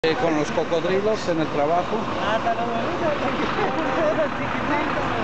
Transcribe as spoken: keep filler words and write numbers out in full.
Eh, con los cocodrilos en el trabajo. Hasta los bonitos, chiquititos.